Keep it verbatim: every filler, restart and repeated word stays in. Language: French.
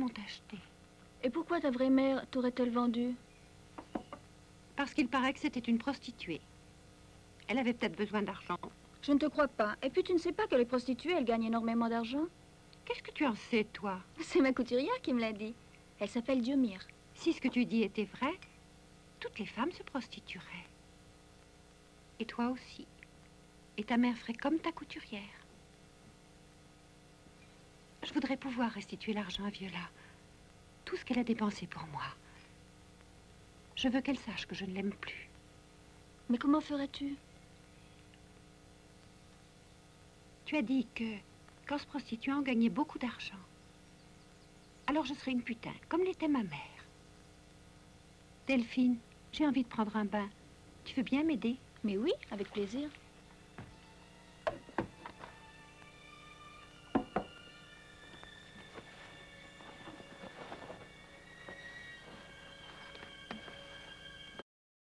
m'ont acheté. Et pourquoi ta vraie mère t'aurait-elle vendu? Parce qu'il paraît que c'était une prostituée. Elle avait peut-être besoin d'argent. Je ne te crois pas. Et puis tu ne sais pas que les prostituées, elles gagnent énormément d'argent? Qu'est-ce que tu en sais, toi? C'est ma couturière qui me l'a dit. Elle s'appelle Diomire. Si ce que tu dis était vrai, toutes les femmes se prostitueraient. Et toi aussi. Et ta mère ferait comme ta couturière. Je voudrais pouvoir restituer l'argent à Viola. Tout ce qu'elle a dépensé pour moi. Je veux qu'elle sache que je ne l'aime plus. Mais comment ferais-tu? Tu as dit que, qu'en se prostituant, on gagnait beaucoup d'argent. Alors je serai une putain, comme l'était ma mère. Delphine, j'ai envie de prendre un bain. Tu veux bien m'aider? Mais oui, avec plaisir.